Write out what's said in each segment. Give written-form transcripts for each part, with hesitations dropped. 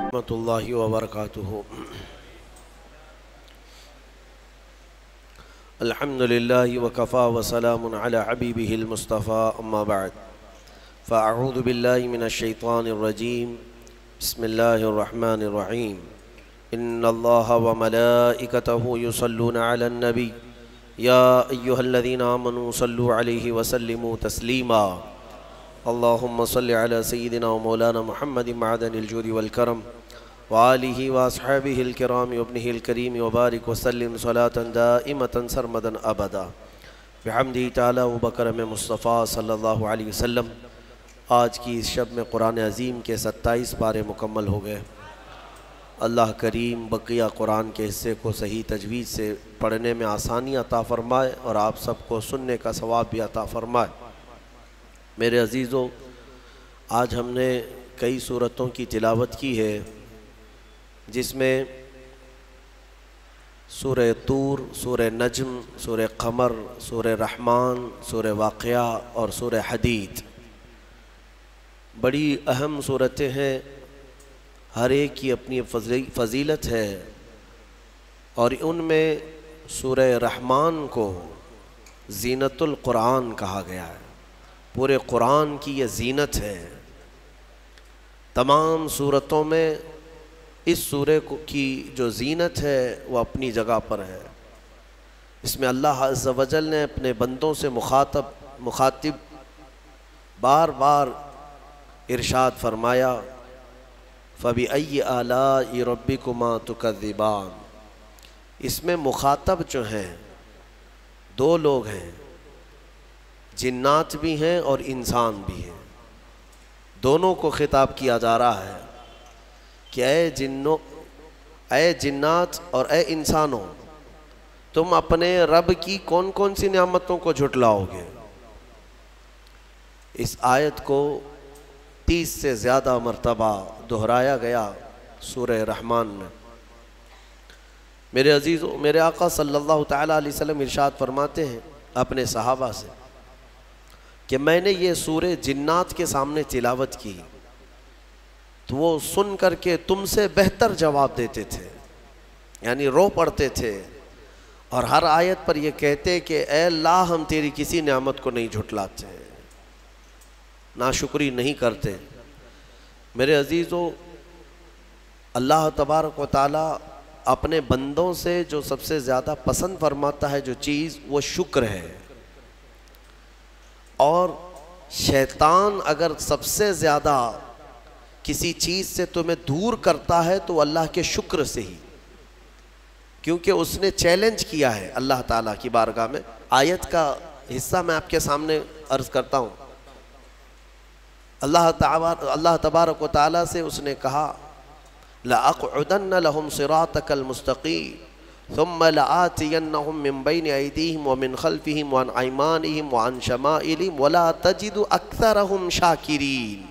ورحمۃ اللہ وبرکاتہ۔ الحمد للہ وکفا وسلام علی حبیبہ المصطفیٰ، اما بعد فاعوذ باللہ من الشیطان الرجیم، بسم اللہ الرحمن الرحیم۔ ان اللہ وملائکتہ یصلون علی النبی یا ایہا الذین آمنوا صلوا علیہ وسلموا تسلیما۔ اللہم صل علی سیدنا و مولانا محمد معدن الجود والکرم وآلہ واصحابہ الکرام وابنہ الکریم وبارک وسلم صلاة دائمة سرمدا ابدا بحمدہ تعالی و بکرم مصطفیٰ صلی اللہ علیہ وسلم۔ آج کی اس شب میں قرآن عظیم کے 27 پارے مکمل ہو گئے۔ اللہ کریم بقیہ قرآن کے حصے کو صحیح تجوید سے پڑھنے میں آسانی عطا فرمائے اور آپ سب کو سننے کا ثواب بھی عطا فرمائے۔ میرے عزیزو، آج ہم نے کئی سورتوں کی تلاوت کی ہے، جس میں سورہ طور، سورہ نجم، سورہ قمر، سورہ رحمان، سورہ واقعہ اور سورہ حدید بڑی اہم صورتیں ہیں۔ ہر ایک کی اپنی فضیلت ہے، اور ان میں سورہ رحمان کو زینت القرآن کہا گیا ہے۔ پورے قرآن کی یہ زینت ہے۔ تمام صورتوں میں اس سورے کی جو زینت ہے وہ اپنی جگہ پر ہے۔ اس میں اللہ عز و جل نے اپنے بندوں سے مخاطب بار بار ارشاد فرمایا، فَبِأَيِّ آلَاءِ رَبِّكُمَا تُكَذِّبَانِ۔ اس میں مخاطب جو ہیں دو لوگ ہیں، جنات بھی ہیں اور انسان بھی ہیں۔ دونوں کو خطاب کیا جا رہا ہے کہ اے جنات اور اے انسانوں، تم اپنے رب کی کون کون سی نعمتوں کو جھٹلاؤ گے؟ اس آیت کو 30 سے زیادہ مرتبہ دہرایا گیا سورہ رحمان میں۔ میرے عزیزو، میرے آقا صلی اللہ تعالیٰ علیہ وسلم ارشاد فرماتے ہیں اپنے صحابہ سے کہ میں نے یہ سورہ جنات کے سامنے تلاوت کی تو وہ سن کر کے تم سے بہتر جواب دیتے تھے، یعنی رو پڑتے تھے، اور ہر آیت پر یہ کہتے کہ اے اللہ، ہم تیری کسی نعمت کو نہیں جھٹلاتے، ناشکری نہیں کرتے۔ میرے عزیزو، اللہ تبارک و تعالی اپنے بندوں سے جو سب سے زیادہ پسند فرماتا ہے جو چیز، وہ شکر ہے۔ اور شیطان اگر سب سے زیادہ کسی چیز سے تمہیں دور کرتا ہے تو اللہ کے شکر سے ہی، کیونکہ اس نے چیلنج کیا ہے اللہ تعالیٰ کی بارگاہ میں۔ آیت کا حصہ میں آپ کے سامنے عرض کرتا ہوں۔ اللہ تبارک و تعالیٰ سے اس نے کہا، لَأَقْعُدَنَّ لَهُمْ صِرَاطَكَ الْمُسْتَقِيمَ ثُمَّ لَآتِيَنَّهُمْ مِنْ بَيْنِ أَيْدِيهِمْ وَمِنْ خَلْفِهِمْ وَعَنْ أَيْمَانِهِمْ وَعَنْ شَمَائِلِهِمْ وَلَا تَجِدُ أَكْثَرَهُمْ شَاكِرِينَ۔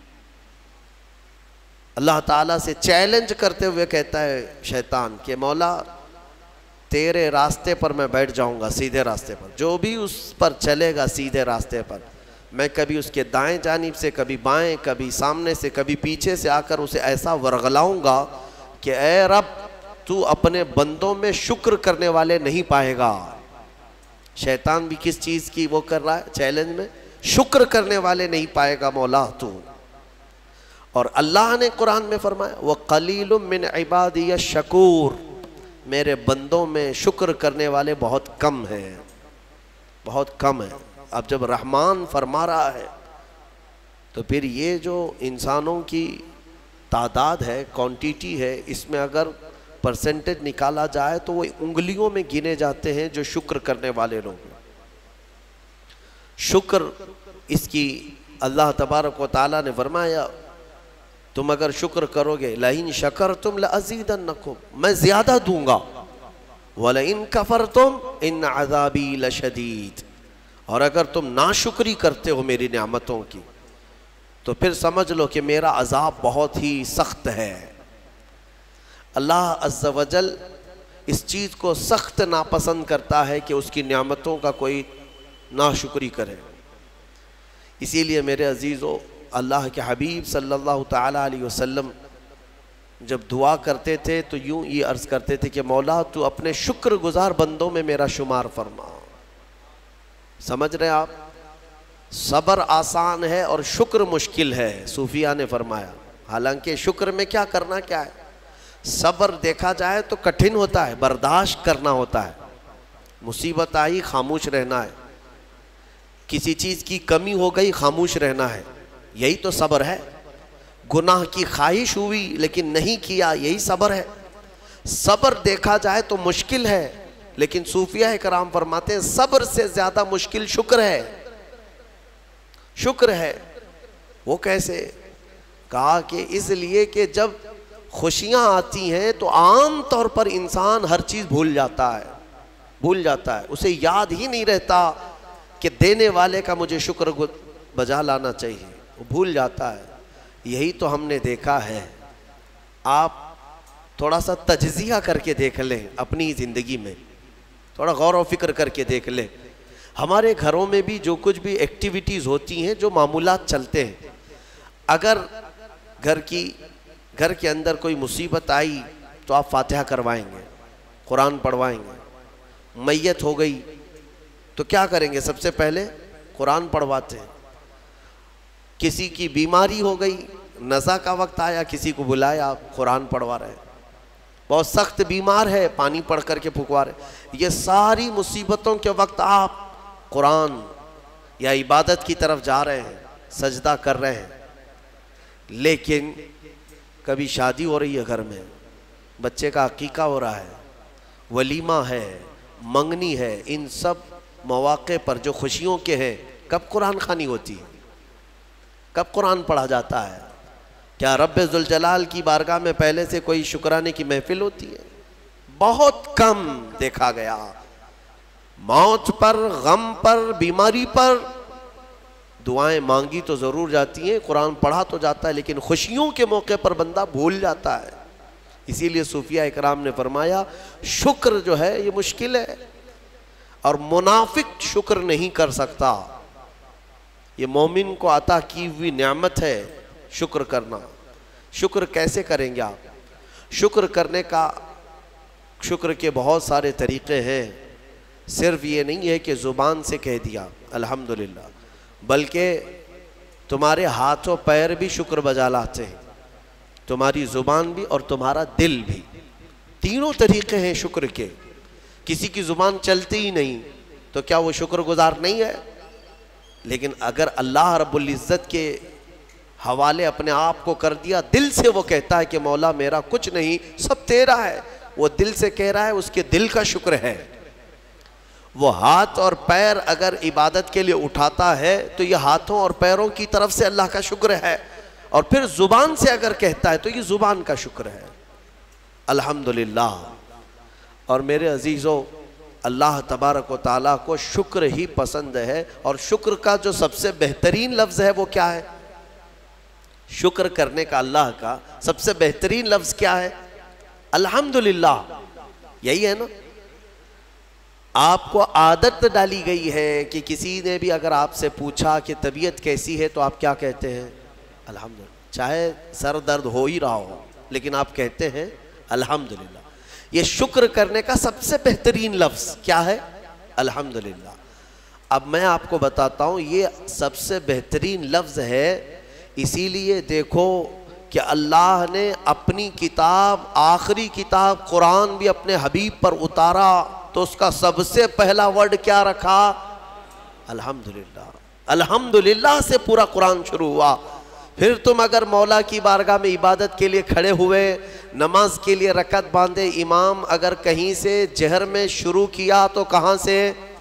اللہ تعالیٰ سے چیلنج کرتے ہوئے کہتا ہے شیطان کہ مولا، تیرے راستے پر میں بیٹھ جاؤں گا، سیدھے راستے پر، جو بھی اس پر چلے گا سیدھے راستے پر، میں کبھی اس کے دائیں جانب سے، کبھی بائیں، کبھی سامنے سے، کبھی پیچھے سے آ کر اسے ایسا ورغلاؤں گا کہ اے رب، تو اپنے بندوں میں شکر کرنے والے نہیں پائے گا۔ شیطان بھی کس چیز کی وہ کر رہا ہے چیلنج میں؟ شکر کرنے والے نہیں پائے گا مولا تو۔ اور اللہ نے قرآن میں فرمایا، وَقَلِيلٌ مِّنْ عِبَادِيَ الشَّكُورُ، میرے بندوں میں شکر کرنے والے بہت کم ہیں، بہت کم ہیں۔ اب جب رحمان فرما رہا ہے تو پھر یہ جو انسانوں کی تعداد ہے، کوانٹیٹی ہے، اس میں اگر پرسنٹیج نکالا جائے تو وہ انگلیوں میں گنے جاتے ہیں جو شکر کرنے والے لوگ ہیں۔ شکر اس کی اللہ تبارک و تعالیٰ نے فرمایا، تم اگر شکر کرو گے، لَإِن شَكَرْتُمْ لَأَزِيدَنَّكُمْ، میں زیادہ دوں گا، وَلَإِن كَفَرْتُمْ إِنَّ عَذَابِي لَشَدِيدٌ، اور اگر تم ناشکری کرتے ہو میری نعمتوں کی تو پھر سمجھ لو کہ میرا عذاب بہت ہی سخت ہے۔ اللہ عز و جل اس چیز کو سخت ناپسند کرتا ہے کہ اس کی نعمتوں کا کوئی ناشکری کرے۔ اسی لیے میرے عزیزو، اللہ کے حبیب صلی اللہ تعالیٰ علیہ وسلم جب دعا کرتے تھے تو یوں یہ عرض کرتے تھے کہ مولا تو اپنے شکر گزار بندوں میں میرا شمار فرما. سمجھ رہے آپ؟ صبر آسان ہے اور شکر مشکل ہے، صوفیہ نے فرمایا. حالانکہ شکر میں کیا کرنا کیا ہے؟ صبر دیکھا جائے تو کٹھن ہوتا ہے، برداشت کرنا ہوتا ہے. مصیبت آئی خاموش رہنا ہے، کسی چیز کی کمی ہو گئی خاموش رہنا ہے، یہی تو صبر ہے. گناہ کی خواہش ہوئی لیکن نہیں کیا، یہی صبر ہے. صبر دیکھا جائے تو مشکل ہے، لیکن صوفیہ کرام فرماتے ہیں صبر سے زیادہ مشکل شکر ہے. شکر ہے. وہ کیسے؟ کہا کہ اس لیے کہ جب خوشیاں آتی ہیں تو عام طور پر انسان ہر چیز بھول جاتا ہے، اسے یاد ہی نہیں رہتا کہ دینے والے کا مجھے شکر بجا لانا چاہیے، وہ بھول جاتا ہے. یہی تو ہم نے دیکھا ہے. آپ تھوڑا سا تجزیہ کر کے دیکھ لیں اپنی زندگی میں، تھوڑا غور و فکر کر کے دیکھ لیں. ہمارے گھروں میں بھی جو کچھ بھی ایکٹیویٹیز ہوتی ہیں، جو معمولات چلتے ہیں، اگر گھر کے اندر کوئی مصیبت آئی تو آپ فاتحہ کروائیں گے، قرآن پڑھوائیں گے. میت ہو گئی تو کیا کریں گے؟ سب سے پہلے قرآن پڑھواتے ہیں. کسی کی بیماری ہو گئی، نزا کا وقت آیا، کسی کو بلایا، آپ قرآن پڑھوا رہے ہیں. بہت سخت بیمار ہے، پانی پڑھ کر کے پھکوا رہے. یہ ساری مصیبتوں کے وقت آپ قرآن یا عبادت کی طرف جا رہے ہیں، سجدہ کر رہے ہیں. لیکن کبھی شادی ہو رہی ہے گھر میں، بچے کا عقیقہ ہو رہا ہے، ولیمہ ہے، منگنی ہے، ان سب مواقع پر جو خوشیوں کے ہیں، کب قرآن خوانی ہوتی ہے؟ کب قرآن پڑھا جاتا ہے؟ کیا رب ذوالجلال کی بارگاہ میں پہلے سے کوئی شکرانے کی محفل ہوتی ہے؟ بہت کم دیکھا گیا. موت پر، غم پر، بیماری پر دعائیں مانگی تو ضرور جاتی ہیں، قرآن پڑھا تو جاتا ہے، لیکن خوشیوں کے موقع پر بندہ بھول جاتا ہے. اسی لیے صوفیہ اکرام نے فرمایا شکر جو ہے یہ مشکل ہے، اور منافق شکر نہیں کر سکتا. یہ مومن کو عطا کی ہوئی نعمت ہے شکر کرنا. شکر کیسے کریں گے آپ؟ شکر کرنے کا، شکر کے بہت سارے طریقے ہیں. صرف یہ نہیں ہے کہ زبان سے کہہ دیا الحمدللہ، بلکہ تمہارے ہاتھ و پیر بھی شکر بجا لاتے ہیں، تمہاری زبان بھی اور تمہارا دل بھی. تینوں طریقے ہیں شکر کے. کسی کی زبان چلتی ہی نہیں تو کیا وہ شکر گزار نہیں ہے؟ لیکن اگر اللہ رب العزت کے حوالے اپنے آپ کو کر دیا، دل سے وہ کہتا ہے کہ مولا میرا کچھ نہیں، سب تیرا ہے، وہ دل سے کہہ رہا ہے، اس کے دل کا شکر ہے. وہ ہاتھ اور پیر اگر عبادت کے لیے اٹھاتا ہے تو یہ ہاتھوں اور پیروں کی طرف سے اللہ کا شکر ہے. اور پھر زبان سے اگر کہتا ہے تو یہ زبان کا شکر ہے، الحمدللہ. اور میرے عزیزو، اللہ تبارک و تعالیٰ کو شکر ہی پسند ہے. اور شکر کا جو سب سے بہترین لفظ ہے وہ کیا ہے؟ شکر کرنے کا اللہ کا سب سے بہترین لفظ کیا ہے؟ الحمدللہ. یہی ہے نا. آپ کو عادت ڈالی گئی ہے کہ کسی نے بھی اگر آپ سے پوچھا کہ طبیعت کیسی ہے تو آپ کیا کہتے ہیں؟ الحمدللہ. چاہے سر درد ہو ہی رہا ہو لیکن آپ کہتے ہیں الحمدللہ. یہ شکر کرنے کا سب سے بہترین لفظ کیا ہے؟ الحمدللہ. اب میں آپ کو بتاتا ہوں یہ سب سے بہترین لفظ ہے. اسی لیے دیکھو کہ اللہ نے اپنی کتاب، آخری کتاب قرآن بھی اپنے حبیب پر اتارا تو اس کا سب سے پہلا ورڈ کیا رکھا؟ الحمدللہ. الحمدللہ سے پورا قرآن شروع ہوا. پھر تم اگر مولا کی بارگاہ میں عبادت کے لیے کھڑے ہوئے، نماز کے لیے رکعت باندھے، امام اگر کہیں سے جہر میں شروع کیا تو کہاں سے؟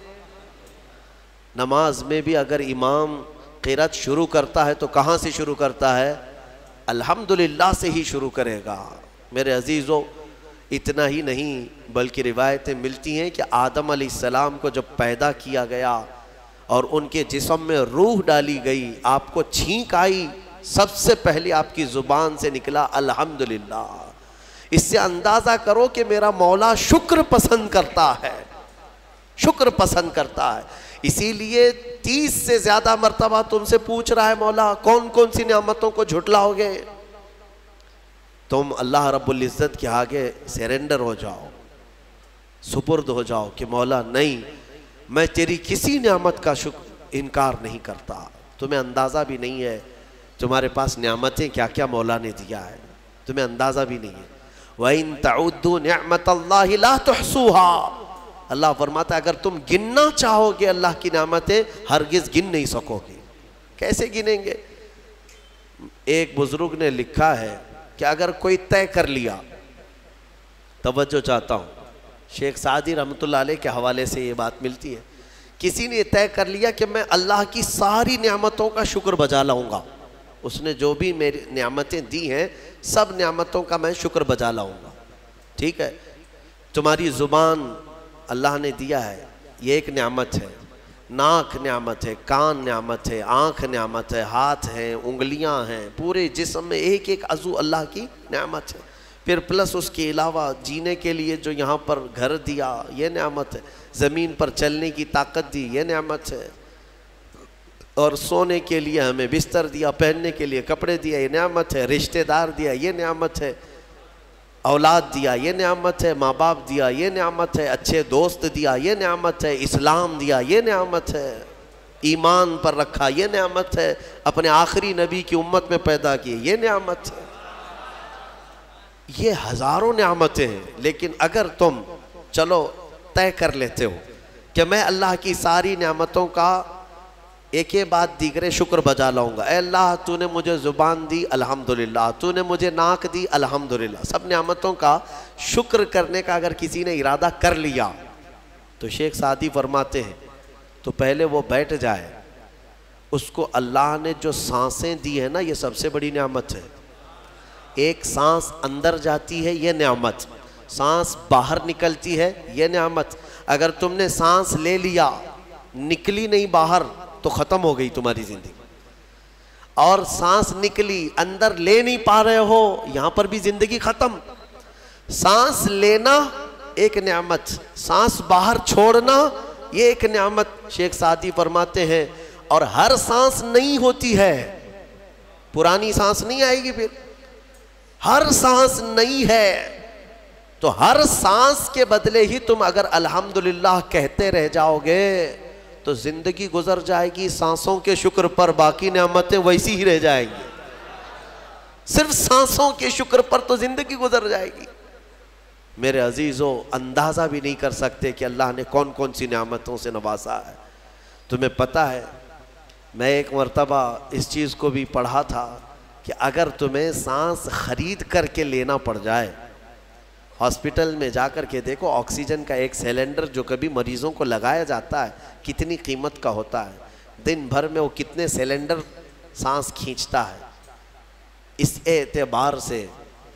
نماز میں بھی اگر امام قرات شروع کرتا ہے تو کہاں سے شروع کرتا ہے؟ الحمدللہ سے ہی شروع کرے گا. میرے عزیزو، اتنا ہی نہیں بلکہ روایتیں ملتی ہیں کہ آدم علیہ السلام کو جب پیدا کیا گیا اور ان کے جسم میں روح ڈالی گئی، آپ کو چھینک آئی، سب سے پہلے آپ کی زبان سے نکلا الحمدللہ. اس سے اندازہ کرو کہ میرا مولا شکر پسند کرتا ہے، شکر پسند کرتا ہے. اسی لیے 30 سے زیادہ مرتبہ تم سے پوچھ رہا ہے مولا کون کون سی نعمتوں کو جھٹلاؤ گے؟ تم اللہ رب العزت کے آگے سیرنڈر ہو جاؤ، سپرد ہو جاؤ کہ مولا نہیں، میں تیری کسی نعمت کا انکار نہیں کرتا، تمہیں اندازہ بھی نہیں ہے تمہارے پاس نعمتیں کیا کیا مولا نے دیا ہے، تمہیں اندازہ بھی نہیں ہے۔ وَإِن تَعُدُّوا نِعْمَةَ اللَّهِ لَا تُحْصُوهَا، اللہ فرماتا ہے اگر تم گننا چاہو گے اللہ کی نعمتیں ہرگز گن نہیں سکو گے۔ کیسے گنیں گے؟ ایک بزرگ نے لکھا ہے کہ اگر کوئی طے کر لیا، توجہ چاہتا ہوں، شیخ سعدی رحمۃ اللہ علیہ کے حوالے سے یہ بات ملتی ہے، کسی نے طے کر لیا کہ میں اللہ کی ساری نعمتوں کا شکر بجا لاؤں گا، اس نے جو بھی میری نعمتیں دی ہیں سب نعمتوں کا میں شکر بجا لاؤں گا، ٹھیک ہے، تمہاری زبان اللہ نے دیا ہے، یہ ایک نعمت ہے، ناک نعمت ہے، کان نعمت ہے، آنکھ نعمت ہے، ہاتھ ہیں، انگلیاں ہیں، پورے جسم میں ایک ایک عضو اللہ کی نعمت ہے، پھر پلس اس کے علاوہ جینے کے لیے جو یہاں پر گھر دیا یہ نعمت ہے، زمین پر چلنے کی طاقت دی یہ نعمت ہے، اور سونے کے لیے ہمیں بستر دیا، پہننے کے لیے کپڑے دیا یہ نعمت ہے، رشتہ دار دیا یہ نعمت ہے، اولاد دیا یہ نعمت ہے، ماں باپ دیا یہ نعمت ہے، اچھے دوست دیا یہ نعمت ہے، اسلام دیا یہ نعمت ہے، ایمان پر رکھا یہ نعمت ہے، اپنے آخری نبی کی امت میں پیدا کیے یہ نعمت ہے، یہ ہزاروں نعمتیں ہیں۔ لیکن اگر تم چلو طے کر لیتے ہو کہ میں اللہ کی ساری نعمتوں کا ایک بعد دیگرے شکر بجا لاؤں گا، اے اللہ تو نے مجھے زبان دی الحمدللہ، تو نے مجھے ناک دی الحمدللہ، سب نعمتوں کا شکر کرنے کا اگر کسی نے ارادہ کر لیا تو شیخ سعدی فرماتے ہیں تو پہلے وہ بیٹھ جائے، اس کو اللہ نے جو سانسیں دی ہیں نا یہ سب سے بڑی نعمت ہے، ایک سانس اندر جاتی ہے یہ نعمت، سانس باہر نکلتی ہے یہ نعمت، اگر تم نے سانس لے لیا نکلی نہیں باہر تو ختم ہو گئی تمہاری زندگی، اور سانس نکلی اندر لے نہیں پا رہے ہو یہاں پر بھی زندگی ختم۔ سانس لینا ایک نعمت، سانس باہر چھوڑنا یہ ایک نعمت، شیخ سعدی فرماتے ہیں، اور ہر سانس نہیں ہوتی ہے، پرانی سانس نہیں آئے گی، پھر ہر سانس نہیں ہے، تو ہر سانس کے بدلے ہی تم اگر الحمدللہ کہتے رہ جاؤ گے تو زندگی گزر جائے گی سانسوں کے شکر پر، باقی نعمتیں ویسی ہی رہ جائیں گی، صرف سانسوں کے شکر پر تو زندگی گزر جائے گی۔ میرے عزیزو اندازہ بھی نہیں کر سکتے کہ اللہ نے کون کون سی نعمتوں سے نوازا ہے۔ تمہیں پتہ ہے میں ایک مرتبہ اس چیز کو بھی پڑھا تھا کہ اگر تمہیں سانس خرید کر کے لینا پڑ جائے، ہاسپٹل میں جا کر کے دیکھو آکسیجن کا ایک سلنڈر جو کبھی مریضوں کو لگایا جاتا ہے کتنی قیمت کا ہوتا ہے، دن بھر میں وہ کتنے سلنڈر سانس کھینچتا ہے۔ اس اعتبار سے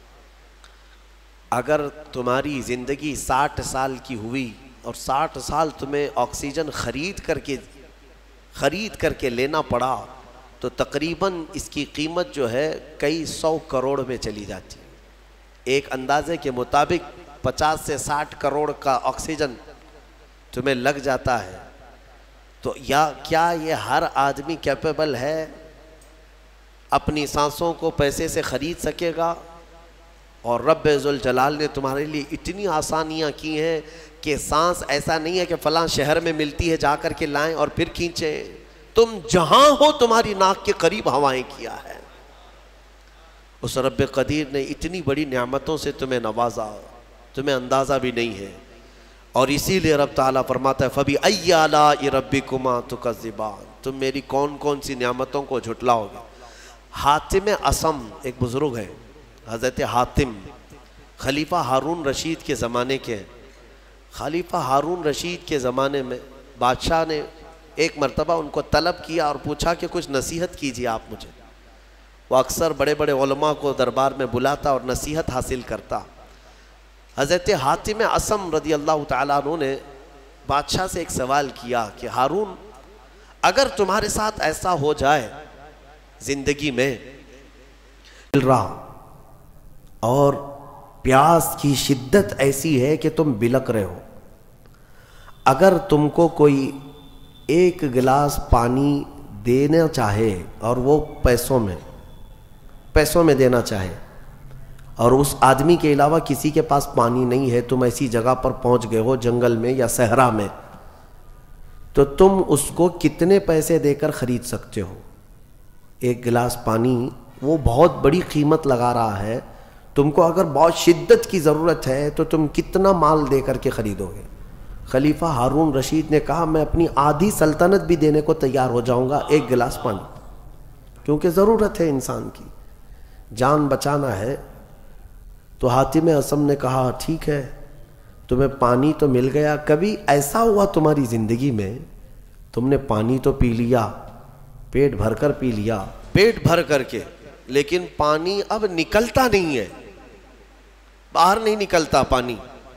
اگر تمہاری زندگی 60 سال کی ہوئی اور 60 سال تمہیں آکسیجن خرید کر کے لینا پڑا تو تقریباً اس کی قیمت جو ہے کئی 100 کروڑ میں چلی جاتی ہے۔ ایک اندازے کے مطابق 50 سے 60 کروڑ کا آکسیجن تمہیں لگ جاتا ہے، تو کیا یہ ہر آدمی کیپیبل ہے اپنی سانسوں کو پیسے سے خرید سکے گا؟ اور رب ذوالجلال نے تمہارے لیے اتنی آسانیاں کی ہیں کہ سانس ایسا نہیں ہے کہ فلاں شہر میں ملتی ہے جا کر کے لائیں اور پھر کھینچیں، تم جہاں ہو تمہاری ناک کے قریب ہوائیں کیا ہے۔ اس رب قدیر نے اتنی بڑی نعمتوں سے تمہیں نوازا، تمہیں اندازہ بھی نہیں ہے، اور اسی لیے رب تعالیٰ فرماتا ہے فَبِأَيِّ آلَاءِ رَبِّكُمَا تُكَذِّبَانِ، تم میری کون کون سی نعمتوں کو جھٹلاؤ گے۔ حاتم اصم ایک بزرگ ہے، حضرت حاتم خلیفہ ہارون رشید کے زمانے کے ہیں۔ خلیفہ ہارون رشید کے زمانے میں بادشاہ نے ایک مرتبہ ان کو طلب کیا اور پوچھا کہ کچھ نصیحت کیجیے آپ مجھے۔ وہ اکثر بڑے بڑے علماء کو دربار میں بلاتا اور نصیحت حاصل کرتا۔ حضرت حاتم اصم رضی اللہ تعالیٰ عنہ نے بادشاہ سے ایک سوال کیا کہ ہارون اگر تمہارے ساتھ ایسا ہو جائے زندگی میں اور پیاس کی شدت ایسی ہے کہ تم بلک رہے ہو، اگر تم کو کوئی ایک گلاس پانی دینا چاہے اور وہ پیسوں میں دینا چاہے، اور اس آدمی کے علاوہ کسی کے پاس پانی نہیں ہے، تم ایسی جگہ پر پہنچ گئے ہو جنگل میں یا صحرا میں، تو تم اس کو کتنے پیسے دے کر خرید سکتے ہو؟ ایک گلاس پانی وہ بہت بڑی قیمت لگا رہا ہے، تم کو اگر بہت شدت کی ضرورت ہے تو تم کتنا مال دے کر کے خریدو گے؟ خلیفہ ہارون رشید نے کہا میں اپنی آدھی سلطنت بھی دینے کو تیار ہو جاؤں گا ایک گلاس پانی، کیونکہ ضرورت ہے انسان کی، جان بچانا ہے۔ تو حاتم اصم نے کہا ٹھیک ہے، تمہیں پانی تو مل گیا، کبھی ایسا ہوا تمہاری زندگی میں تم نے پانی تو پی لیا، پیٹ بھر کر پی لیا، پیٹ بھر کر کے، لیکن پانی اب نکلتا نہیں ہے، باہر نہیں نکلتا پانی،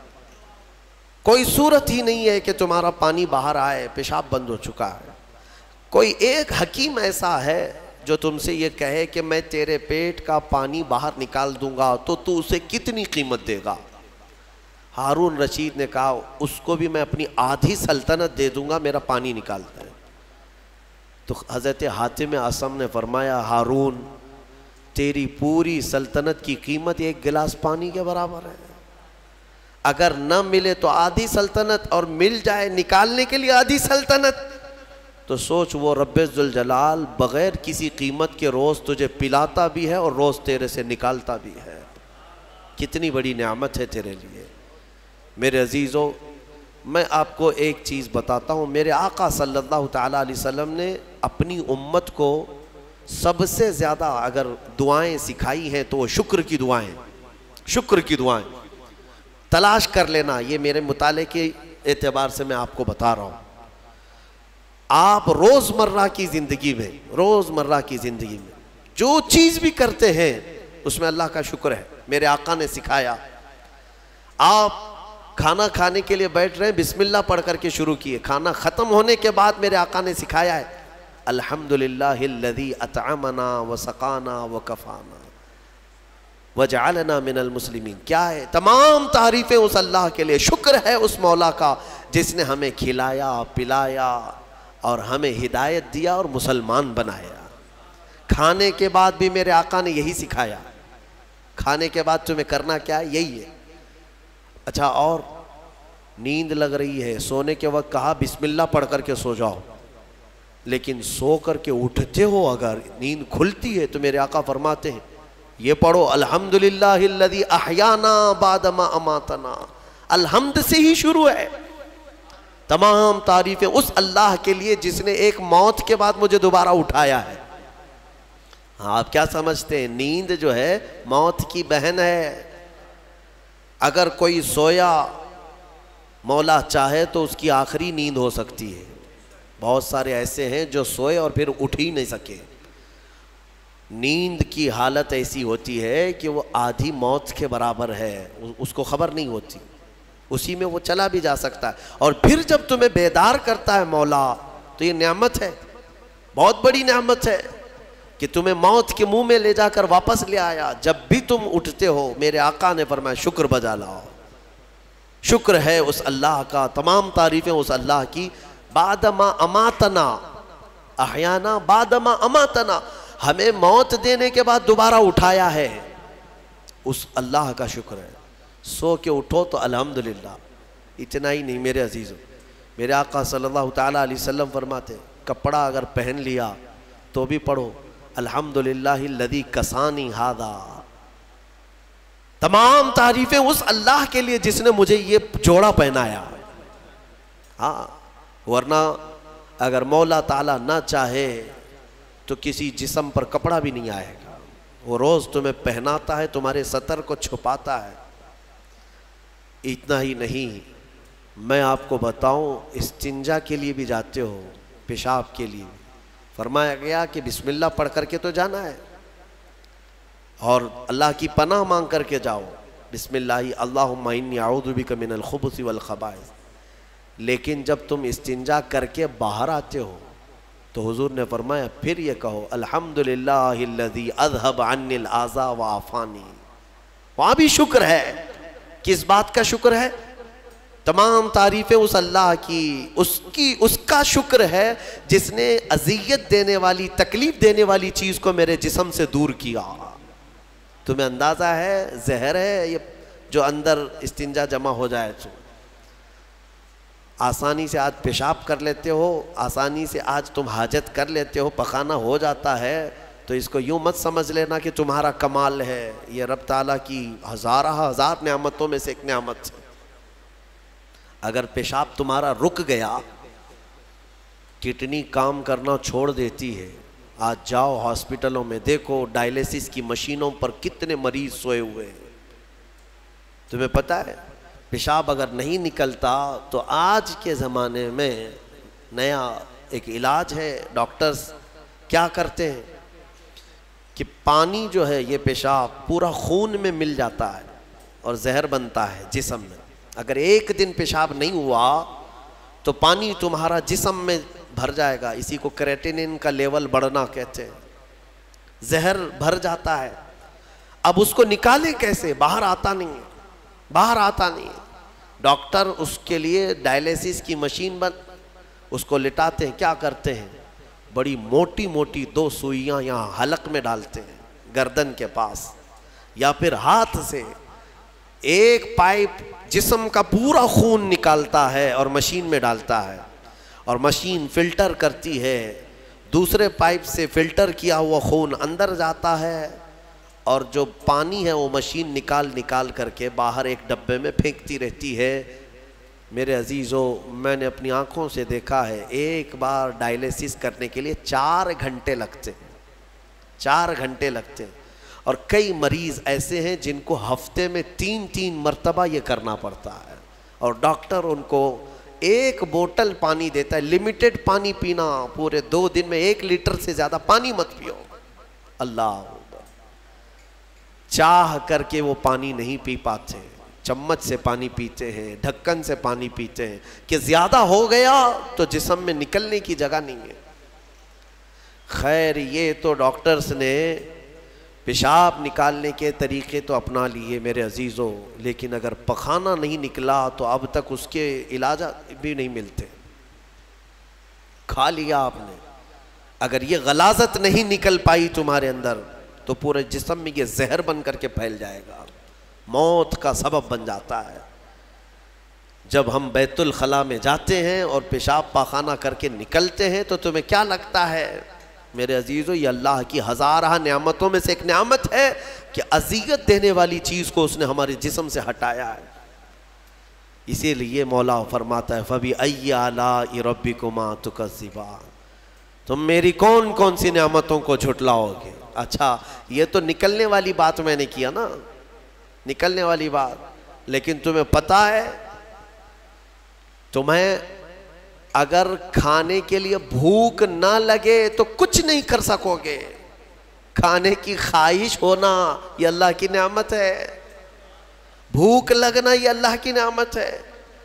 کوئی صورت ہی نہیں ہے کہ تمہارا پانی باہر آئے، پیشاب بند ہو چکا ہے۔ کوئی ایک حکیم ایسا ہے جو تم سے یہ کہے کہ میں تیرے پیٹ کا پانی باہر نکال دوں گا تو تو اسے کتنی قیمت دے گا؟ ہارون رشید نے کہا اس کو بھی میں اپنی آدھی سلطنت دے دوں گا، میرا پانی نکالتا ہے۔ تو حضرت حاتم اصم نے فرمایا ہارون تیری پوری سلطنت کی قیمت ایک گلاس پانی کے برابر ہے، اگر نہ ملے تو آدھی سلطنت اور مل جائے نکالنے کے لیے آدھی سلطنت، تو سوچ وہ رب ذوالجلال بغیر کسی قیمت کے روز تجھے پلاتا بھی ہے اور روز تیرے سے نکالتا بھی ہے، کتنی بڑی نعمت ہے تیرے لیے۔ میرے عزیزو، میں آپ کو ایک چیز بتاتا ہوں، میرے آقا صلی اللہ تعالیٰ علیہ وسلم نے اپنی امت کو سب سے زیادہ اگر دعائیں سکھائی ہیں تو وہ شکر کی دعائیں، شکر کی دعائیں تلاش کر لینا، یہ میرے مطالعے کے اعتبار سے میں آپ کو بتا رہا ہوں۔ آپ روزمرہ کی زندگی میں جو چیز بھی کرتے ہیں اس میں اللہ کا شکر ہے، میرے آقا نے سکھایا۔ آپ کھانا کھانے کے لیے بیٹھ رہے ہیں، بسم اللہ پڑھ کر کے شروع کیے، کھانا ختم ہونے کے بعد میرے آقا نے سکھایا ہے الحمدللہ الذی اطعمنا وسقانا وکفانا وجعلنا من المسلمین۔ کیا ہے؟ تمام تعریفیں اس اللہ کے لیے، شکر ہے اس مولا کا جس نے ہمیں کھلایا پلایا اور ہمیں ہدایت دیا اور مسلمان بنایا۔ کھانے کے بعد بھی میرے آقا نے یہی سکھایا، کھانے کے بعد تمہیں کرنا کیا ہے؟ یہی ہے۔ اچھا، اور نیند لگ رہی ہے، سونے کے وقت کہا بسم اللہ پڑھ کر کے سو جاؤ، لیکن سو کر کے اٹھتے ہو اگر نیند کھلتی ہے تو میرے آقا فرماتے ہیں یہ پڑھو الحمدللہ الذی احیانا بعد ما اماتنا۔ الحمد سے ہی شروع ہے، تمام تعریفیں اس اللہ کے لیے جس نے ایک موت کے بعد مجھے دوبارہ اٹھایا ہے۔ ہاں، آپ کیا سمجھتے ہیں؟ نیند جو ہے موت کی بہن ہے۔ اگر کوئی سویا مولا چاہے تو اس کی آخری نیند ہو سکتی ہے، بہت سارے ایسے ہیں جو سوئے اور پھر اٹھ ہی نہیں سکے۔ نیند کی حالت ایسی ہوتی ہے کہ وہ آدھی موت کے برابر ہے، اس کو خبر نہیں ہوتی، اسی میں وہ چلا بھی جا سکتا ہے، اور پھر جب تمہیں بیدار کرتا ہے مولا تو یہ نعمت ہے، بہت بڑی نعمت ہے کہ تمہیں موت کے منہ میں لے جا کر واپس لے آیا۔ جب بھی تم اٹھتے ہو میرے آقا نے فرمایا شکر بجا لاؤ، شکر ہے اس اللہ کا، تمام تعریفیں اس اللہ کی۔ بعد ما اماتنا احیانا بعد ما اماتنا، ہمیں موت دینے کے بعد دوبارہ اٹھایا ہے، اس اللہ کا شکر ہے۔ سو کے اٹھو تو الحمدللہ۔ اتنا ہی نہیں میرے عزیزو، میرے آقا صلی اللہ تعالیٰ علیہ وسلم فرماتے کپڑا اگر پہن لیا تو بھی پڑھو الحمدللہ الذی کسانی ھذا۔ تمام تعریفیں اس اللہ کے لیے جس نے مجھے یہ جوڑا پہنایا۔ ہاں، ورنہ اگر مولا تعالیٰ نہ چاہے تو کسی جسم پر کپڑا بھی نہیں آئے گا، وہ روز تمہیں پہناتا ہے، تمہارے ستر کو چھپاتا ہے۔ اتنا ہی نہیں، میں آپ کو بتاؤں استنجا کے لیے بھی جاتے ہو، پیشاب کے لیے فرمایا گیا کہ بسم اللہ پڑھ کر کے تو جانا ہے اور اللہ کی پناہ مانگ کر کے جاؤ، بسم اللہ اللہم انی اعوذ بک من الخبث والخبائث۔ لیکن جب تم استنجا کر کے باہر آتے ہو تو حضور نے فرمایا پھر یہ کہو الحمدللہ الذی اذھب عنی الاذی وعافانی۔ وہاں بھی شکر ہے، کس بات کا شکر ہے؟ تمام تعریفیں اس اللہ کی، اس کا شکر ہے جس نے اذیت دینے والی، تکلیف دینے والی چیز کو میرے جسم سے دور کیا۔ تمہیں اندازہ ہے زہر ہے یہ جو اندر استنجا جمع ہو جائے تو آسانی سے آج پیشاب کر لیتے ہو، آسانی سے آج تم حاجت کر لیتے ہو، پخانہ ہو جاتا ہے، تو اس کو یوں مت سمجھ لینا کہ تمہارا کمال ہے، یہ رب تعالیٰ کی ہزار نعمتوں میں سے ایک نعمت ہے۔ اگر پیشاب تمہارا رک گیا، کڈنی کام کرنا چھوڑ دیتی ہے، آج جاؤ ہاسپٹلوں میں دیکھو ڈائلیسس کی مشینوں پر کتنے مریض سوئے ہوئے ہیں۔ تمہیں پتہ ہے پیشاب اگر نہیں نکلتا تو آج کے زمانے میں نیا ایک علاج ہے، ڈاکٹرز کیا کرتے ہیں کہ پانی جو ہے یہ پیشاب پورا خون میں مل جاتا ہے اور زہر بنتا ہے جسم میں۔ اگر ایک دن پیشاب نہیں ہوا تو پانی تمہارا جسم میں بھر جائے گا، اسی کو کریٹینن کا لیول بڑھنا کہتے ہیں، زہر بھر جاتا ہے۔ اب اس کو نکالیں کیسے؟ باہر آتا نہیں ہے، باہر آتا نہیں ہے۔ ڈاکٹر اس کے لیے ڈائلیسس کی مشین اس کو لٹاتے ہیں، کیا کرتے ہیں بڑی موٹی موٹی 2 سوئیاں یہاں حلق میں ڈالتے ہیں گردن کے پاس، یا پھر ہاتھ سے ایک پائپ جسم کا پورا خون نکالتا ہے اور مشین میں ڈالتا ہے، اور مشین فلٹر کرتی ہے، دوسرے پائپ سے فلٹر کیا ہوا خون اندر جاتا ہے، اور جو پانی ہے وہ مشین نکال کر کے باہر ایک ڈبے میں پھینکتی رہتی ہے۔ میرے عزیزو، میں نے اپنی آنکھوں سے دیکھا ہے ایک بار ڈائلیسس کرنے کے لیے 4 گھنٹے لگتے ہیں، 4 گھنٹے لگتے ہیں، اور کئی مریض ایسے ہیں جن کو ہفتے میں 3 مرتبہ یہ کرنا پڑتا ہے، اور ڈاکٹر ان کو 1 بوتل پانی دیتا ہے، لمیٹڈ پانی پینا، پورے 2 دن میں 1 لیٹر سے زیادہ پانی مت پیو۔ اللہ چاہ کر کے وہ پانی نہیں پی پاتے، چمچ سے پانی پیتے ہیں، ڈھکن سے پانی پیتے ہیں کہ زیادہ ہو گیا تو جسم میں نکلنے کی جگہ نہیں ہے۔ خیر یہ تو ڈاکٹرز نے پیشاب نکالنے کے طریقے تو اپنا لیے میرے عزیزوں، لیکن اگر پخانہ نہیں نکلا تو اب تک اس کے علاج بھی نہیں ملتے۔ کھا لیا آپ نے، اگر یہ غلاظت نہیں نکل پائی تمہارے اندر تو پورے جسم میں یہ زہر بن کر کے پھیل جائے گا، موت کا سبب بن جاتا ہے۔ جب ہم بیت الخلاء میں جاتے ہیں اور پیشاب پاخانہ کر کے نکلتے ہیں تو تمہیں کیا لگتا ہے میرے عزیزو؟ یہ اللہ کی ہزارہ نعمتوں میں سے ایک نعمت ہے کہ اذیت دینے والی چیز کو اس نے ہمارے جسم سے ہٹایا ہے۔ اسی لیے مولا فرماتا ہے فَبِأَيِّ آلَاءِ رَبِّكُمَا تُكَذِّبَانِ، تم میری کون کون سی نعمتوں کو جھٹلاؤ گے؟ اچھا یہ تو نکلنے والی بات میں نے کیا نا، نکلنے والی بات، لیکن تمہیں پتہ ہے تمہیں اگر کھانے کے لیے بھوک نہ لگے تو کچھ نہیں کر سکو گے۔ کھانے کی خواہش ہونا یہ اللہ کی نعمت ہے، بھوک لگنا یہ اللہ کی نعمت ہے۔